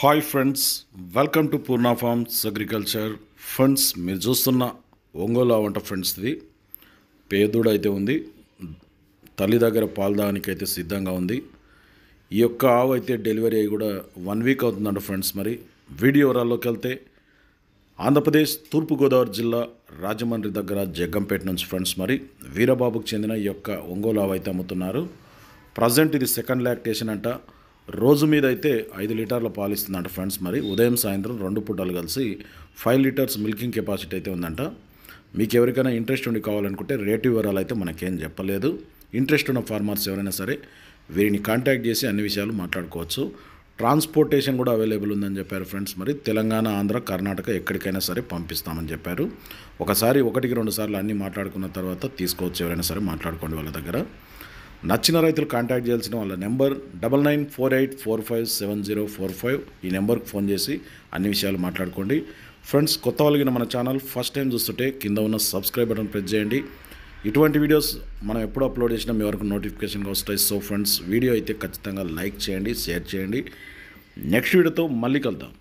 Hi friends, welcome to Purna farms agriculture. Friends, మీరు చూస్తున్న ఒంగోలు ఆవు అంట ఫ్రెండ్స్. ఇది పేదూడ అయితే ఉంది, తల్లి దగ్గర పాలు అయితే సిద్ధంగా ఉంది. ఈ యొక్క ఆవు అయితే డెలివరీ అయ్యి కూడా 1 వీక్ అవుతుందంట ఫ్రెండ్స్. మరి వీడియో వివరాల్లోకి వెళ్తే, ఆంధ్రప్రదేశ్ తూర్పుగోదావరి జిల్లా రాజమండ్రి దగ్గర జగ్గంపేట నుంచి ఫ్రెండ్స్. మరి వీరబాబుకు చెందిన ఈ యొక్క ఒంగోలు ఆవు అయితే అమ్ముతున్నారు. ప్రజెంట్ ఇది సెకండ్ లాక్టేషన్ అంట. రోజు మీద అయితే 5 లీటర్ల పాలు ఇస్తుందంట ఫ్రెండ్స్. మరి ఉదయం సాయంత్రం 2 పూటలు కలిసి 5 లీటర్స్ మిల్కింగ్ కెపాసిటీ అయితే ఉందంట. మీకు ఎవరికైనా ఇంట్రెస్ట్ ఉండి కావాలనుకుంటే రేటు వివరాలు అయితే మనకేం చెప్పలేదు. ఇంట్రెస్ట్ ఉన్న ఫార్మర్స్ ఎవరైనా సరే వీరిని కాంటాక్ట్ చేసి అన్ని విషయాలు మాట్లాడుకోవచ్చు. ట్రాన్స్పోర్టేషన్ కూడా అవైలబుల్ ఉందని చెప్పారు ఫ్రెండ్స్. మరి తెలంగాణ, ఆంధ్ర, కర్ణాటక ఎక్కడికైనా సరే పంపిస్తామని చెప్పారు. ఒకసారి 1-2 సార్లు అన్నీ మాట్లాడుకున్న తర్వాత తీసుకోవచ్చు. ఎవరైనా సరే మాట్లాడుకోండి వాళ్ళ దగ్గర. నచ్చిన రైతులు కాంటాక్ట్ చేయాల్సిన వాళ్ళ నెంబర్ 9948457045. ఈ నెంబర్కి ఫోన్ చేసి అన్ని విషయాలు మాట్లాడుకోండి ఫ్రెండ్స్. కొత్త వాళ్ళకి మన ఛానల్ ఫస్ట్ టైం చూస్తుంటే కింద ఉన్న సబ్స్క్రైబ్ బటన్ ప్రెస్ చేయండి. ఇటువంటి వీడియోస్ మనం ఎప్పుడు అప్లోడ్ చేసినా మీ వరకు నోటిఫికేషన్గా వస్తాయి. సో ఫ్రెండ్స్, వీడియో అయితే ఖచ్చితంగా లైక్ చేయండి, షేర్ చేయండి. నెక్స్ట్ వీడియోతో మళ్ళీ కలుద్దాం.